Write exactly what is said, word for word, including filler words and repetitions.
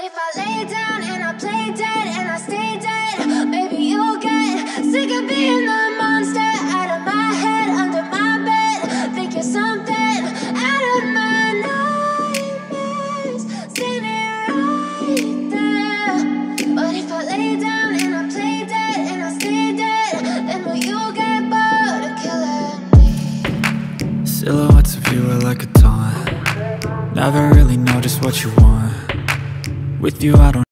What if I lay down and I play dead and I stay dead? Maybe you'll get sick of being the monster out of my head, under my bed. Think you're something out of my nightmares, standing right there. What if I lay down and I play dead and I stay dead? Then will you get bored of killing me? Silhouettes of you are like a taunt. Never really know just what you want. With you I don't